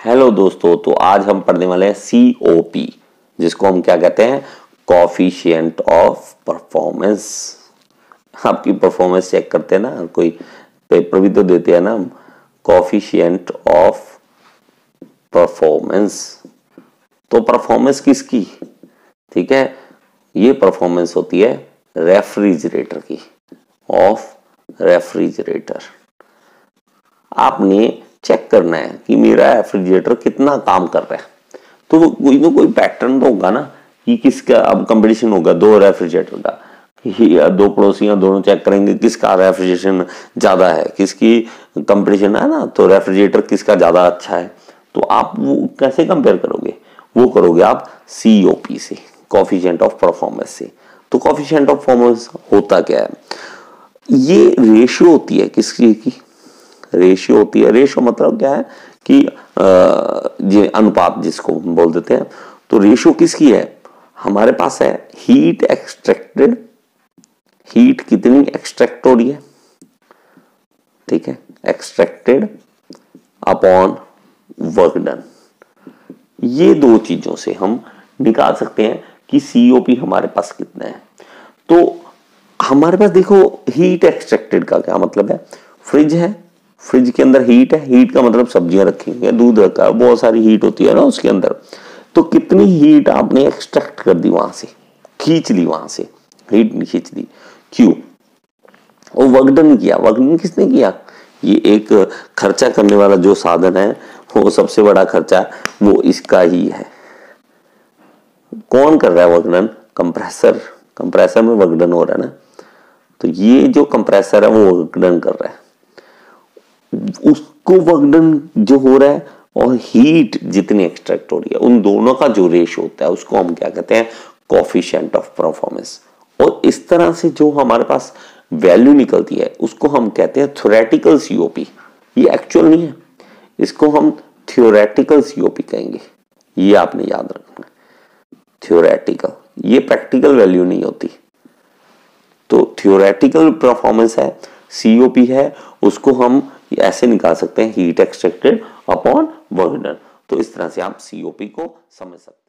Hello दोस्तों, तो आज हम पढ़ने वाले हैं COP, जिसको हम क्या कहते हैं, कोफिशिएंट ऑफ परफॉर्मेंस। आपकी परफॉर्मेंस चेक करते हैं ना, कोई पेपर भी तो देते हैं ना हम, कोफिशिएंट ऑफ परफॉर्मेंस। तो परफॉर्मेंस किसकी, ठीक है, ये परफॉर्मेंस होती है रेफ्रिजरेटर की, ऑफ रेफ्रिजरेटर। आपने चेक करना है कि मेरा रेफ्रिजरेटर कितना काम कर रहा है, तो कोई ना कोई पैटर्न तो होगा ना कि किसका अब कंपटीशन होगा दो रेफ्रिजरेटर का, दो पड़ोसियां दोनों चेक करेंगे किसका रेफ्रिजरेशन ज्यादा है, किसकी कंपटीशन है ना, तो रेफ्रिजरेटर किसका ज्यादा अच्छा है। तो आप वो कैसे कंपेयर करोगे, वो करोगे आप COP से, कोफिशिएंट ऑफ परफॉर्मेंस से। तो कोफिशिएंट ऑफ परफॉर्मेंस होता क्या है, ये रेशियो होती है किसकी की, रेशियो होती है। रेशियो मतलब क्या है कि ये अनुपात जिसको हम बोल देते हैं। तो रेशियो किसकी है, हमारे पास है हीट एक्सट्रैक्टेड, हीट कितनी एक्सट्रैक्ट हो रही है, ठीक है, एक्सट्रैक्टेड अपॉन वर्क डन। ये दो चीजों से हम निकाल सकते हैं कि COP हमारे पास कितना है। तो हमारे पास देखो हीट एक्सट्रैक्टेड का क्या मतलब है, फ्रिज है, फ्रिज के अंदर हीट है, हीट का मतलब सब्जियां रखी हुई है, दूध रखा है, बहुत सारी हीट होती है ना उसके अंदर। तो कितनी हीट आपने एक्सट्रैक्ट कर दी वहां से, खींच ली वहां से, हीट नहीं खींच ली, क्यों, वो वर्क डन किया। वर्क डन किसने किया, ये एक खर्चा करने वाला जो साधन है, वो सबसे बड़ा खर्चा वो इसका ही है। कौन कर रहा है वर्क डन, कंप्रेसर, कंप्रेसर में वर्क डन हो रहा है ना। तो ये जो कंप्रेसर है वो वर्क डन कर रहा है, उसको वर्क डन जो हो रहा है और हीट जितनी एक्सट्रैक्ट हो रही है, उन दोनों का जो रेशियो होता है उसको हम क्या कहते हैं, कोफिशिएंट ऑफ परफॉर्मेंस। और इस तरह से जो हमारे पास वैल्यू निकलती है उसको हम कहते हैं थ्योरेटिकल COP। ये एक्चुअल नहीं है, इसको हम थ्योरेटिकल COP कहेंगे, ये आपने याद रखना। थ्योरेटिकल, ये प्रैक्टिकल वैल्यू नहीं होती। तो थ्योरेटिकल परफॉर्मेंस है, COP है, उसको हम ऐसे निकाल सकते हैं heat extracted upon work done. तो इस तरह से आप COP को समझ सकते हैं।